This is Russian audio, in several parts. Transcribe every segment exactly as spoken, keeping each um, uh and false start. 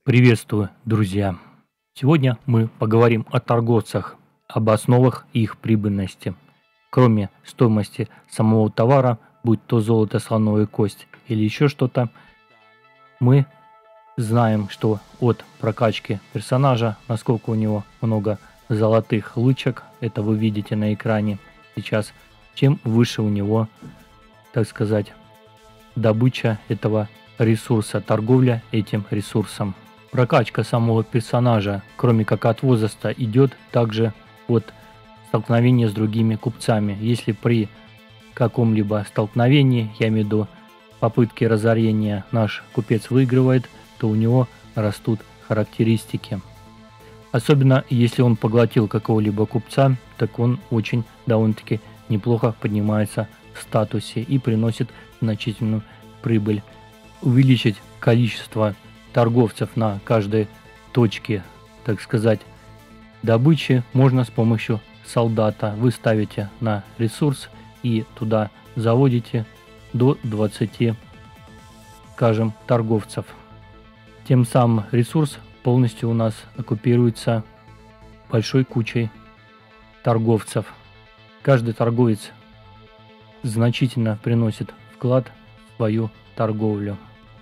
Приветствую, друзья! Сегодня мы поговорим о торговцах, об основах их прибыльности. Кроме стоимости самого товара, будь то золото, слоновая кость или еще что-то, мы знаем, что от прокачки персонажа, насколько у него много золотых лычек, это вы видите на экране сейчас, чем выше у него, так сказать, добыча этого ресурса, торговля этим ресурсом. Прокачка самого персонажа, кроме как от возраста, идет также от столкновения с другими купцами. Если при каком-либо столкновении, я имею в виду попытке разорения, наш купец выигрывает, то у него растут характеристики. Особенно если он поглотил какого-либо купца, так он очень довольно-таки неплохо поднимается в статусе и приносит значительную прибыль. Увеличить количество торговцев на каждой точке, так сказать, добычи можно с помощью солдата. Вы ставите на ресурс и туда заводите до двадцати, скажем, торговцев. Тем самым ресурс полностью у нас оккупируется большой кучей торговцев. Каждый торговец значительно приносит вклад в свою торговлю.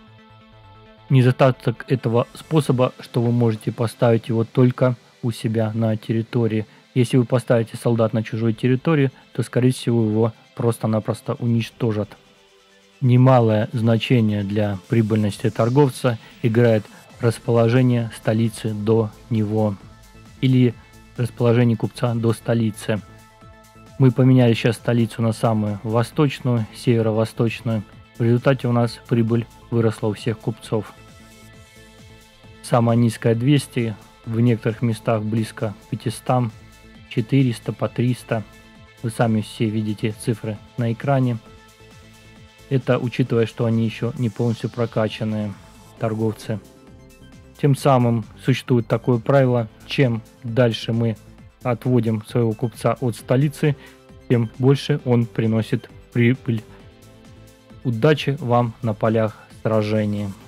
Недостаток этого способа, что вы можете поставить его только у себя на территории. Если вы поставите солдат на чужой территории, то, скорее всего, его просто-напросто уничтожат. Немалое значение для прибыльности торговца играет расположение столицы до него или расположение купца до столицы. Мы поменяли сейчас столицу на самую восточную, северо-восточную. В результате у нас прибыль выросла у всех купцов. Самая низкая двести, в некоторых местах близко к пятистам, четыреста, по триста. Вы сами все видите цифры на экране. Это учитывая, что они еще не полностью прокачанные торговцы. Тем самым существует такое правило: чем дальше мы отводим своего купца от столицы, тем больше он приносит прибыль. Удачи вам на полях сражения!